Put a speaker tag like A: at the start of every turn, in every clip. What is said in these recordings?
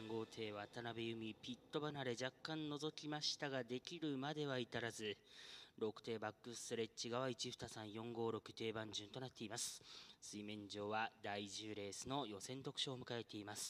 A: 3号艇渡辺由美、ピット離れ若干覗きましたが、できるまでは至らず、6艇バックストレッチ側123-456定番順となっています。水面上は第10レースの予選特賞を迎えています。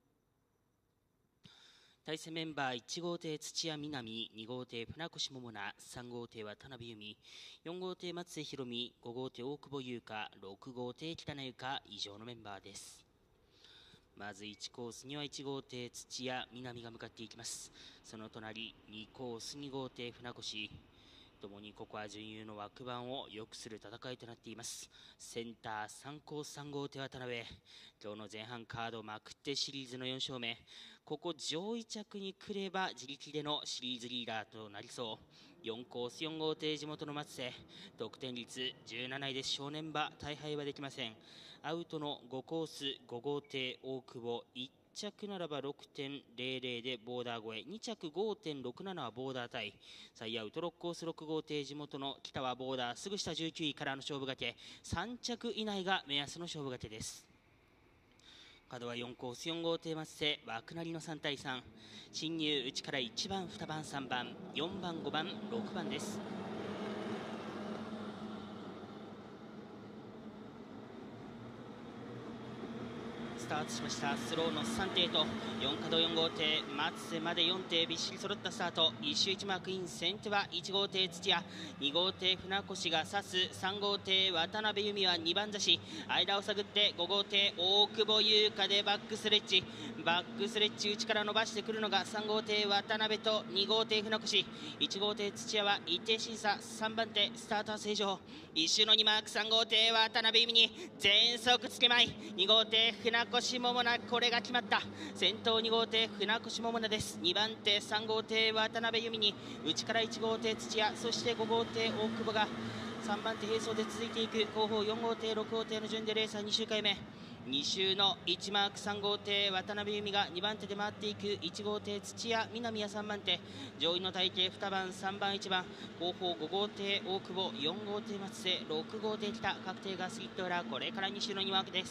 A: 対戦メンバー1号艇土屋みなみ、2号艇船越桃奈、3号艇渡辺由美、4号艇松瀬宏美、5号艇大久保優香、6号艇北名由香、以上のメンバーです。まず1コースには1号艇土屋みなみが向かっていきます。その隣2コース2号艇船越、ともにここは準優の枠番を良くする戦いとなっています。センター3コース3号艇渡辺、今日の前半カードまくってシリーズの4勝目、ここ上位着に来れば自力でのシリーズリーダーとなりそう。4コース4号艇地元の松瀬、得点率17位で正念場、大敗はできません。アウトの5コース5号艇大久保、1着ならば 6.00 でボーダー越え、2着 5.67 はボーダータイ、最アウト6コース6号艇地元の北はボーダーすぐ下19位からの勝負掛け、3着以内が目安の勝負掛けです。角は4コース4号艇松瀬、枠なりの3対3、進入内から1番2番3番4番5番6番です。スタートしました。スローの3艇と4角4号艇松瀬まで4艇びっしり揃ったスタート。1周1マークイン、先手は1号艇土屋、2号艇船越が指す、3号艇渡辺由美は2番差し、間を探って5号艇大久保優香でバックストレッチ、バックストレッチ内から伸ばしてくるのが3号艇渡辺と2号艇船越、1号艇土屋は一定審査、3番手スタートは正常、1周の2マーク3号艇渡辺由美に全速つけまい、2号艇船越桃奈、これが決まった。先頭2号艇船越桃奈です。2番手3号艇渡辺由美に内から1号艇土屋、そして5号艇大久保が3番手並走で続いていく。後方4号艇6号艇の順でレーサー2周回目、2周の1マーク3号艇渡辺由美が2番手で回っていく。1号艇土屋南は3番手、上位の体系2番3番1番、後方5号艇大久保、4号艇松瀬、6号艇北、確定がスリット裏、これから2周の2マークです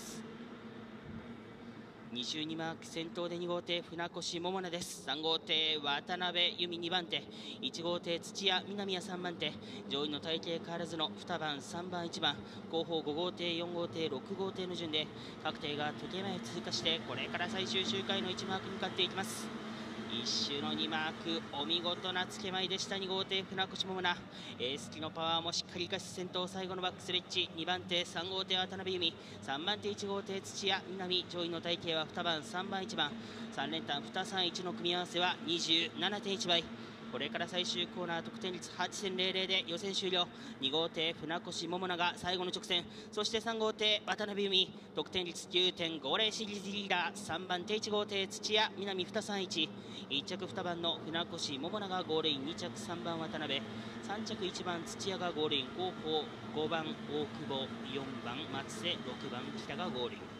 A: 。2周2マーク先頭で2号艇船越桃奈です。3号艇渡辺由美2番手、1号艇土屋南は3番手、上位の体系変わらずの2番3番1番、後方5号艇4号艇6号艇の順で各艇が時計前を通過して、これから最終周回の1マークに向かっていきます。1周の2マーク、お見事なつけまいでした。2号艇船越桃奈、エース機のパワーもしっかり生かし先頭、最後のバックストレッチ、2番手3号艇渡辺由美、3番手1号艇土屋南、上位の体系は2番3番1番、3連単231の組み合わせは 27.1 倍。これから最終コーナー、得点率 8.00 で予選終了。2号艇船越桃奈が最後の直線、そして3号艇渡辺由美、得点率 9.50 シリーズリーダー、3番手1号艇土屋南231、1着2番の船越桃奈がゴールイン、2着3番渡辺、3着1番土屋がゴールイン、後方5番大久保、4番松瀬、6番北がゴールイン。